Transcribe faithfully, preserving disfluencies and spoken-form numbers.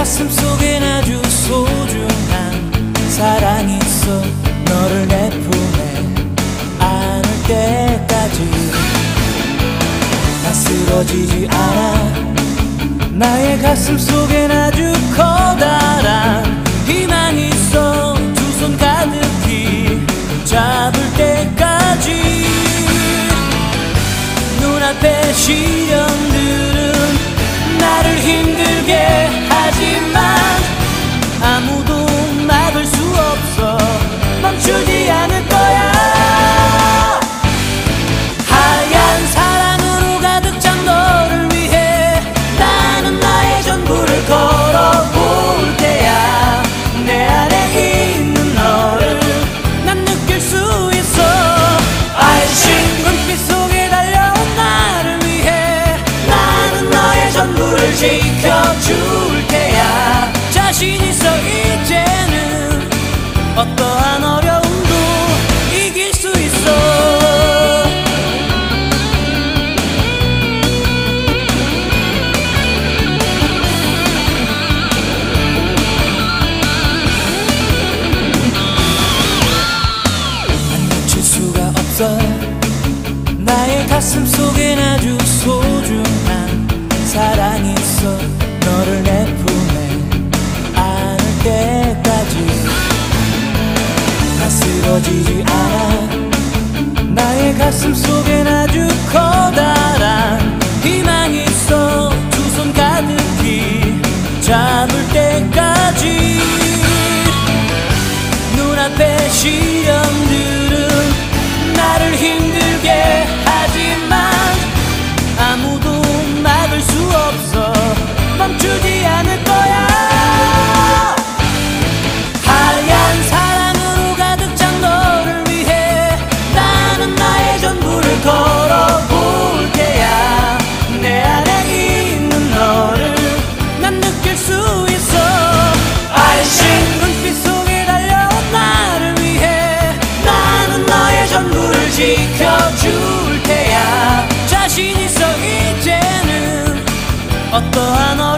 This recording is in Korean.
가슴 속엔 아주 소중한 사랑이 있어. 너를 내 품에 안을 때까지 나 쓰러지지 않아. 나의 가슴 속엔 아주 커다란 희망이 있어. 두 손 가득히 잡을 때까지. 눈앞의 시련들은 나를 힘들게 하지만 아무도 막을 수 없어. 멈추지 않을 거야. 하얀 사랑으로 가득 찬 너를 위해 나는 나의 전부를 걸어볼 때야. 내 안에 있는 너를 난 느낄 수 있어. 아이싱 눈빛 속에 달려온 나를 위해 나는 너의 전부를 지켜줄 테야. 자신 있어. 이제는 어떠한 어려움도 이길 수 있어. 난 놓칠 수가 없어. 나의 가슴 속엔 아주 소중한 사랑이 있어. 너를 내 품에 안을 때까지 나 쓰러지지 않아. 나의 가슴 속엔 아주 커다란 희망이 있어. 두 손 가득히 잡을 때까지. 눈앞의 시련들은 나를 힘들게 하지만 아무도 막을 수 없어. 멈추지 않을 거야. 하얀 사랑으로 가득 찬 너를 위해 나는 나의 전부를 걸어볼 때야. 내 안에 있는 너를 난 느낄 수 있어. 아이싱 눈빛 속에 달려온 나를 위해 나는 너의 전부를 지켜줄 테야. 자신 있어. 이제는 어떠한